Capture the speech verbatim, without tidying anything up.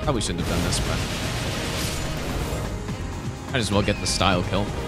Probably shouldn't have done this, but might as well get the style kill.